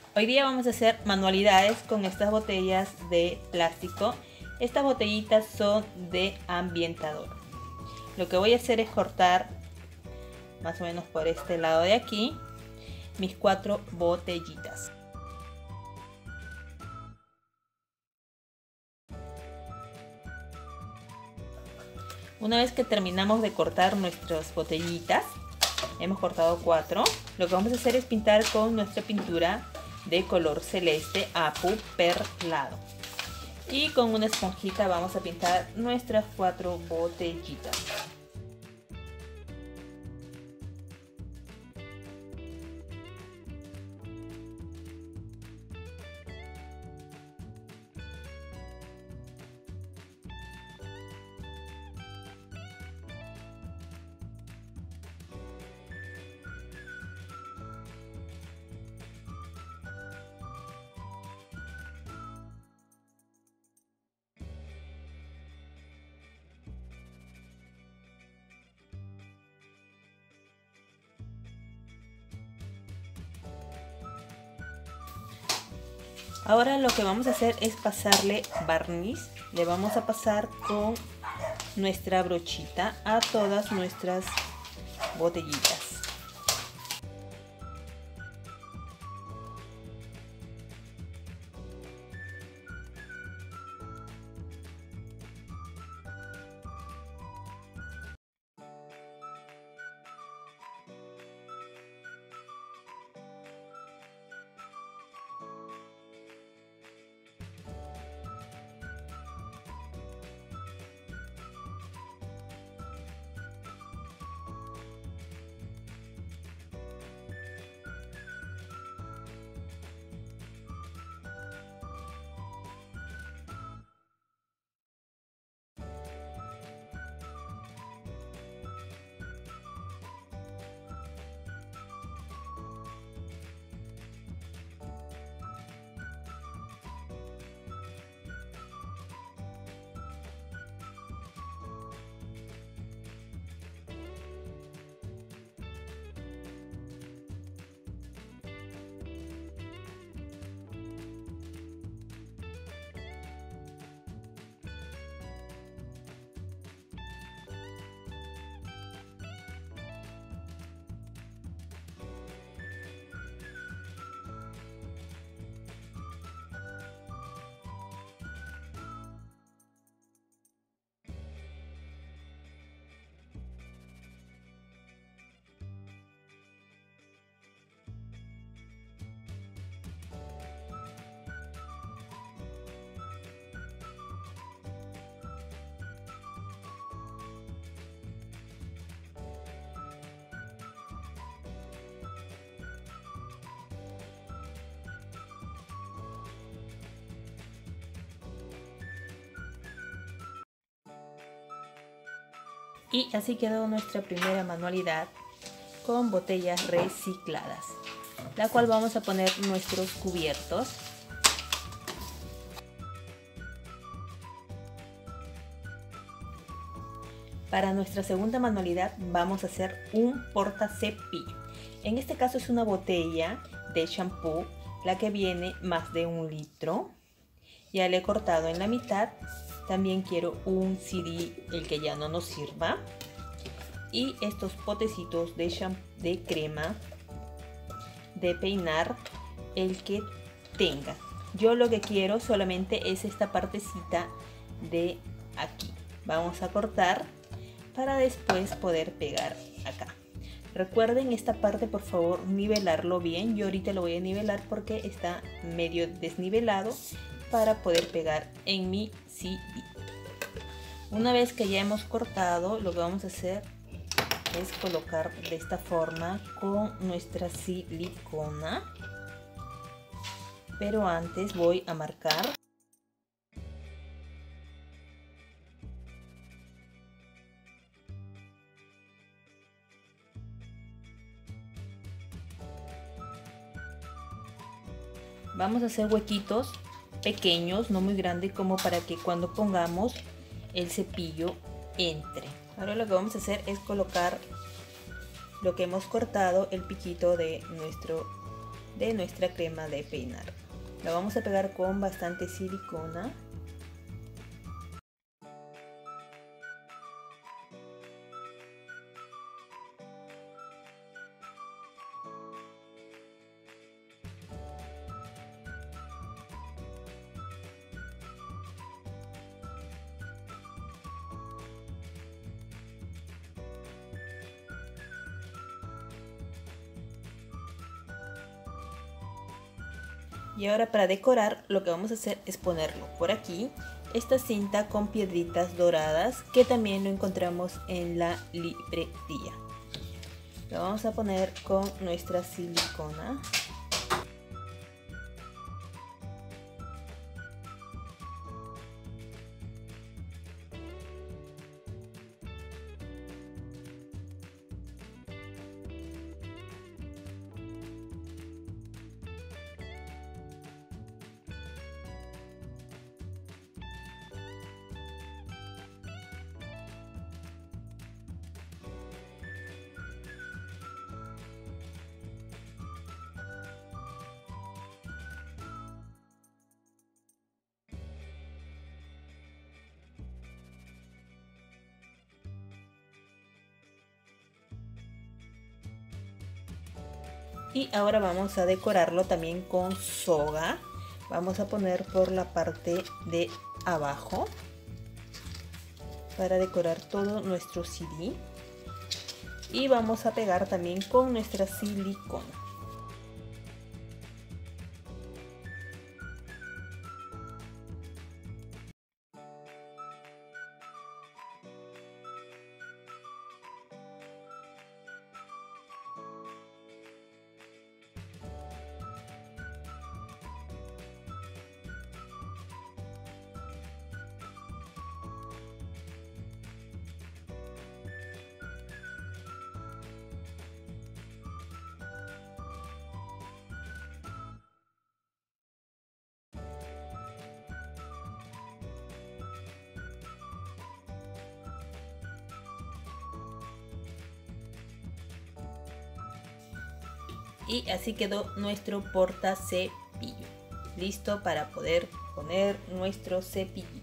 Hoy día vamos a hacer manualidades con estas botellas de plástico. Estas botellitas son de ambientador. Lo que voy a hacer es cortar más o menos por este lado de aquí mis 4 botellitas. Una vez que terminamos de cortar nuestras botellitas, hemos cortado 4, lo que vamos a hacer es pintar con nuestra pintura de color celeste apuperlado. Y con una esponjita vamos a pintar nuestras 4 botellitas. Ahora lo que vamos a hacer es pasarle barniz. Le vamos a pasar con nuestra brochita a todas nuestras botellitas. Y así quedó nuestra primera manualidad con botellas recicladas, la cual vamos a poner nuestros cubiertos. Para nuestra segunda manualidad vamos a hacer un portacepillo. En este caso es una botella de shampoo, la que viene más de 1 litro. Ya le he cortado en la mitad. También quiero un CD, el que ya no nos sirva. Y estos potecitos de crema de peinar, el que tenga. Yo lo que quiero solamente es esta partecita de aquí. Vamos a cortar para después poder pegar acá. Recuerden esta parte, por favor, nivelarlo bien. Yo ahorita lo voy a nivelar porque está medio desnivelado, para poder pegar en mi CD. Una vez que ya hemos cortado, lo que vamos a hacer es colocar de esta forma con nuestra silicona. Pero antes voy a marcar. Vamos a hacer huequitos pequeños, no muy grandes, como para que cuando pongamos el cepillo entre. Ahora lo que vamos a hacer es colocar lo que hemos cortado, el piquito de nuestro de nuestra crema de peinar. La vamos a pegar con bastante silicona. Y ahora para decorar lo que vamos a hacer es ponerlo por aquí, esta cinta con piedritas doradas que también lo encontramos en la librería. Lo vamos a poner con nuestra silicona. Y ahora vamos a decorarlo también con soga. Vamos a poner por la parte de abajo para decorar todo nuestro CD. Y vamos a pegar también con nuestra silicona. Y así quedó nuestro porta cepillo, listo para poder poner nuestro cepillo.